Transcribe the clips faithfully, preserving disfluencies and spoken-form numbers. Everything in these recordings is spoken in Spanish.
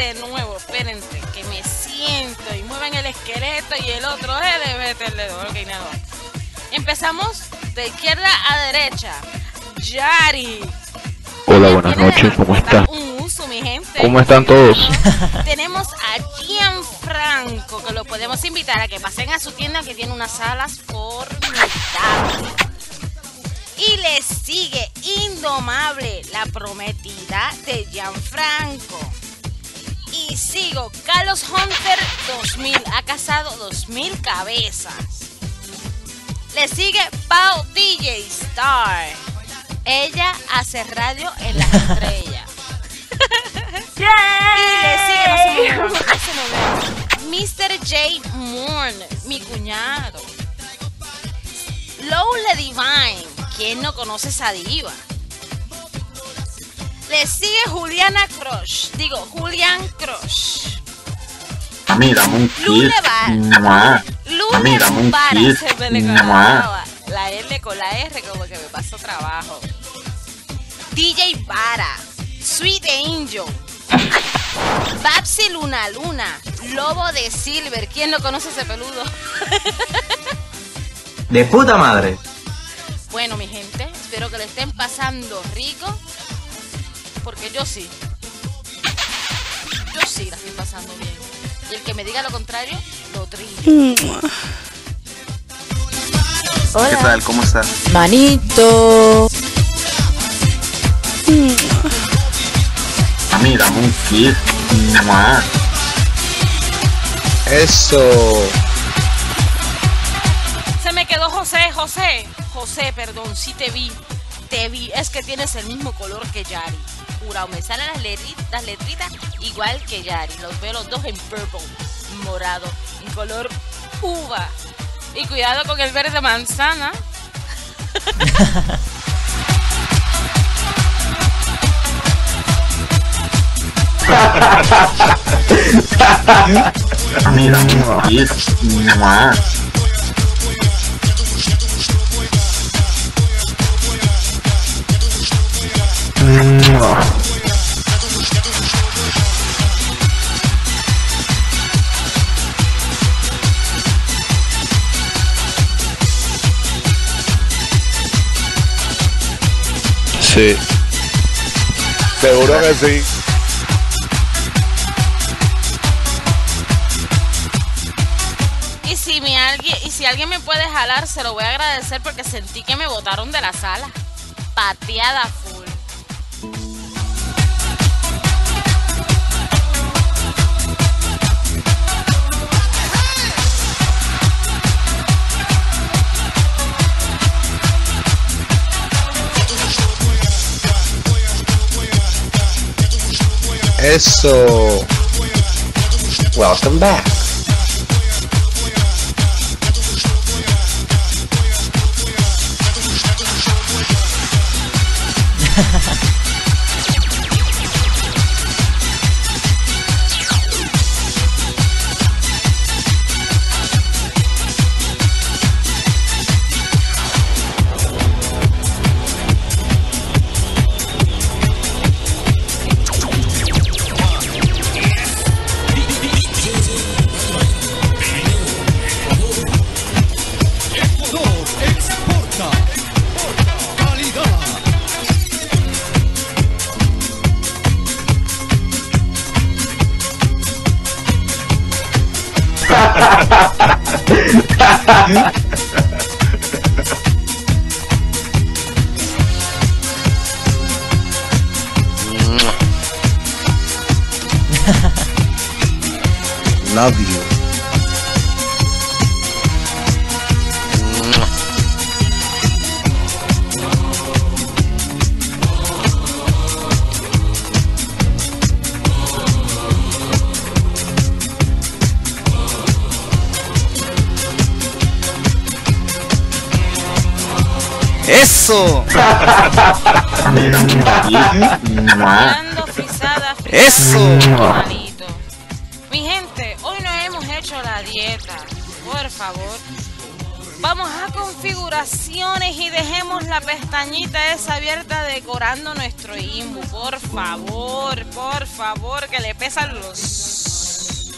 de nuevo, espérense, que me siento y mueven el esqueleto y el otro es de meterle dedo. Ok, nada. Empezamos de izquierda a derecha. Yari. Hola, buenas noches, ¿cómo están? Un uso, mi gente. ¿Cómo están todos? Tenemos a Gianfranco, que lo podemos invitar a que pasen a su tienda, que tiene unas alas formidables. Y le sigue Indomable, la prometida de Gianfranco. Y sigo, Carlos Hunter dos mil, ha cazado dos mil cabezas. Le sigue Pau D J Star. Ella hace radio en las estrellas. Y le sigue, no se me mister J Moore, mi cuñado. Lola Divine, ¿quién no conoce esa diva? Le sigue Juliana Crush, digo, Julian Crush. Mami, dame un kiss. Lule Bar, Lule Bar, se me le colocaba la L con la R, como que me pasó trabajo. D J Vara, Sweet Angel, Babsi Luna Luna, Lobo de Silver, ¿quién no conoce ese peludo? De puta madre. Bueno, mi gente, espero que le estén pasando rico, porque yo sí. Yo sí la estoy pasando bien. Y el que me diga lo contrario, lo trillo. Hola. ¿Qué tal? ¿Cómo estás? Manito. Mami, dame un kiss. Eso. Se me quedó José, José. José, perdón, sí te vi. Te vi, es que tienes el mismo color que Yari. Jurado, me salen las letritas, las letritas igual que Yari. Los veo los dos en purple, morado, en color uva. Y cuidado con el verde manzana. Mira, kiss. Sí. Seguro que sí. Y si, me alguien, y si alguien me puede jalar, se lo voy a agradecer porque sentí que me botaron de la sala. Pateada full. Eso. Welcome back. Love you. Eso. Frisada, frisada, Eso. malito. Mi gente, hoy no hemos hecho la dieta. Por favor. Vamos a configuraciones y dejemos la pestañita esa abierta decorando nuestro inbox. Por favor, por favor, que le pesan los...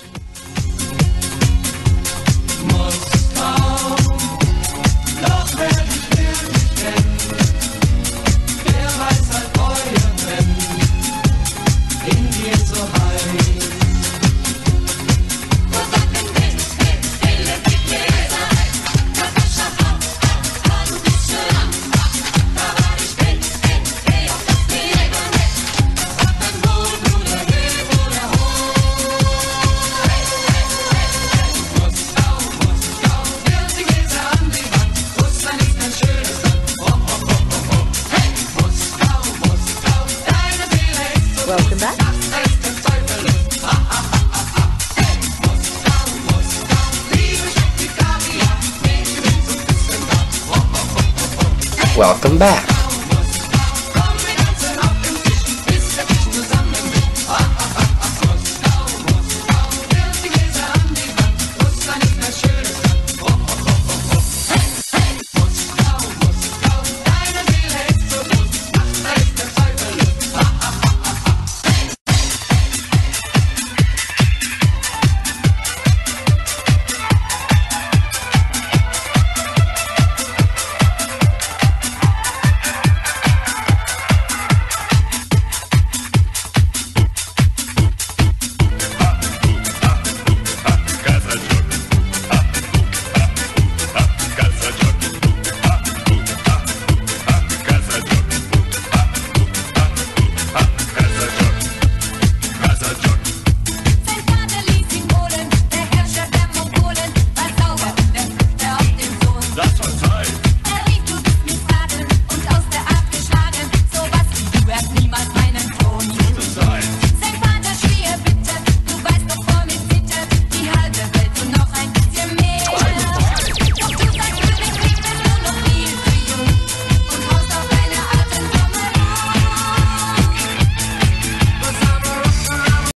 Welcome back. Welcome back.